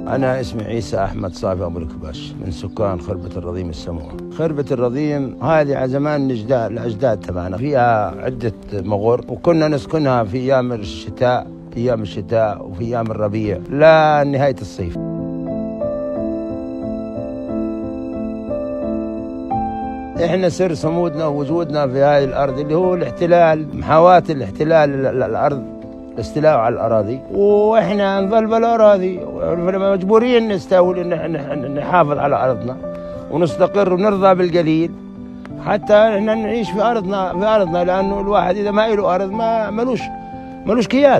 أنا اسمي عيسى أحمد صافي أبو الكباش من سكان خربة الرضيم السموه. خربة الرضيم هذه على زمان الأجداد تبعنا، فيها عدة مغر وكنا نسكنها في أيام الشتاء، وفي أيام الربيع لنهاية الصيف. إحنا سر صمودنا ووجودنا في هذه الأرض اللي هو الاحتلال، محاواة الاحتلال الأرض، الاستيلاء على الأراضي، وإحنا نظل بالأراضي مجبورين نستولي نحافظ على أرضنا ونستقر ونرضى بالقليل حتى إحنا نعيش في أرضنا، لأنه الواحد إذا ما له أرض ما ملوش كيان.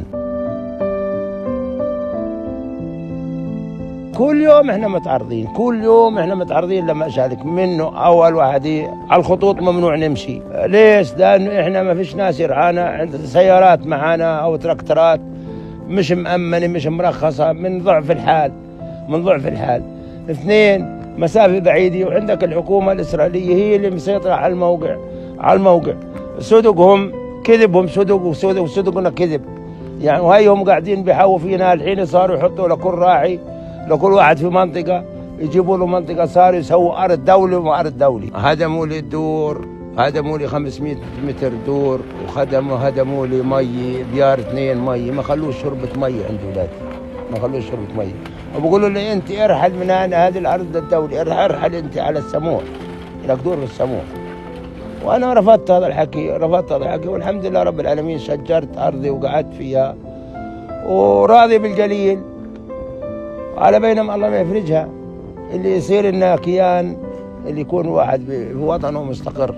كل يوم احنا متعرضين لمشاكل، منه اول واحد على الخطوط ممنوع نمشي. ليش؟ لانه احنا ما فيش ناس يرعانا، عند سيارات معانا او تراكترات مش مأمنة مش مرخصة، من ضعف الحال. اثنين، مسافة بعيدة، وعندك الحكومة الإسرائيلية هي اللي مسيطرة على الموقع. صدقهم كذبهم وصدقنا كذب يعني، وهيهم قاعدين بيحاولوا فينا. الحين صاروا يحطوا لكل واحد في منطقة، يجيبوا له منطقة، صاروا يسووا أرض دولي وأرض دولي. هدموا لي الدور، هدموا لي 500 متر دور، وهدموا لي مي، ديار 2 مي، ما خلوش شربة مي عند ولادي، ما خلوش شربة مي. وبقولوا لي أنت ارحل من هذه الأرض الدولي، ارحل أنت على السموح، لك دور في السموح. وأنا رفضت هذا الحكي، والحمد لله رب العالمين شجرت أرضي وقعدت فيها وراضي بالقليل، على بينما الله ما يفرجها، اللي يصير لنا كيان، اللي يكون واحد في وطنه مستقر.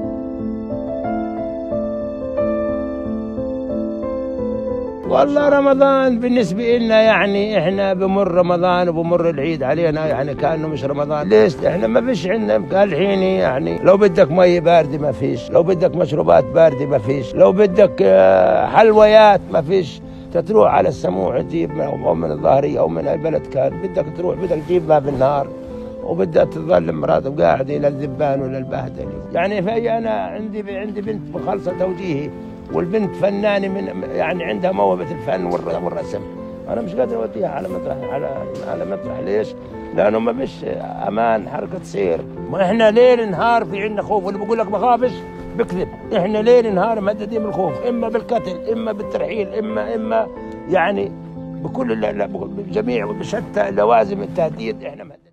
والله رمضان بالنسبة لنا يعني احنا بمر رمضان وبمر العيد علينا يعني كأنه مش رمضان. ليش؟ احنا ما فيش عندنا الحين يعني، لو بدك مي باردة ما فيش، لو بدك مشروبات باردة ما فيش، لو بدك حلويات ما فيش. تروح على السموح تجيب أو من الظاهرية أو من أي بلد كان، بدك تجيبها بالنهار، وبدك تظل مراتب قاعدة إلى الذبان ولا البهدل يعني. فهي أنا عندي بنت مخلصة توجيهي، والبنت فنانة يعني عندها موهبة الفن والرسم. أنا مش قادر أوديها على مطرح. ليش؟ لأنه ما فيش أمان حركة سير. ما إحنا ليل نهار في عندنا خوف، واللي بقول لك بخافش بكذب. إحنا ليل نهار مهددين بالخوف، إما بالقتل، إما بالترحيل، إما يعني بكل بجميع وبشتى لوازم التهديد إحنا مهددين.